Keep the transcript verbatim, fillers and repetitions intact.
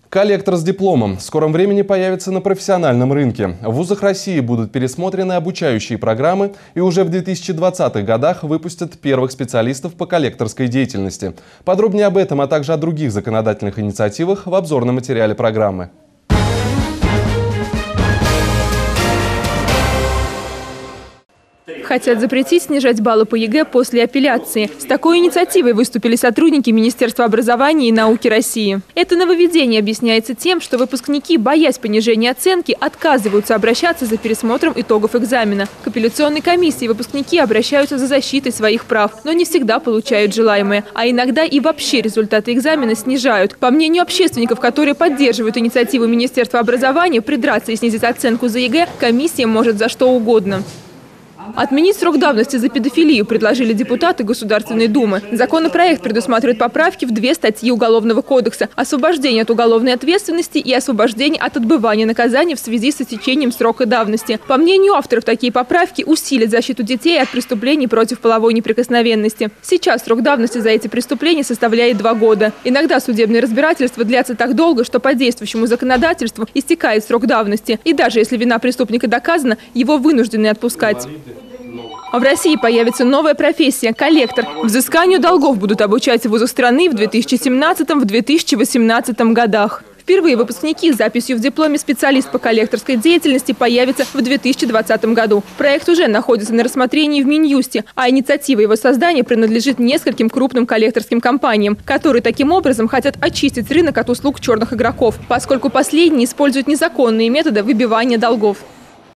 Коллектор с дипломом в скором времени появится на профессиональном рынке. В вузах России будут пересмотрены обучающие программы и уже в две тысячи двадцатых годах выпустят первых специалистов по коллекторской деятельности. Подробнее об этом, а также о других законодательных инициативах в обзорном материале программы. Хотят запретить снижать баллы по ЕГЭ после апелляции. С такой инициативой выступили сотрудники Министерства образования и науки России. Это нововведение объясняется тем, что выпускники, боясь понижения оценки, отказываются обращаться за пересмотром итогов экзамена. К апелляционной комиссии выпускники обращаются за защитой своих прав, но не всегда получают желаемое. А иногда и вообще результаты экзамена снижают. По мнению общественников, которые поддерживают инициативу Министерства образования придраться и снизить оценку за ЕГЭ, комиссия может за что угодно. Отменить срок давности за педофилию предложили депутаты Государственной Думы. Законопроект предусматривает поправки в две статьи Уголовного кодекса – освобождение от уголовной ответственности и освобождение от отбывания наказания в связи с истечением срока давности. По мнению авторов, такие поправки усилят защиту детей от преступлений против половой неприкосновенности. Сейчас срок давности за эти преступления составляет два года. Иногда судебные разбирательства длятся так долго, что по действующему законодательству истекает срок давности. И даже если вина преступника доказана, его вынуждены отпускать. В России появится новая профессия – коллектор. Взысканию долгов будут обучать в вузах страны в две тысячи семнадцатом — две тысячи восемнадцатом годах. Впервые выпускники с записью в дипломе «Специалист по коллекторской деятельности» появятся в две тысячи двадцатом году. Проект уже находится на рассмотрении в Минюсте, а инициатива его создания принадлежит нескольким крупным коллекторским компаниям, которые таким образом хотят очистить рынок от услуг черных игроков, поскольку последние используют незаконные методы выбивания долгов.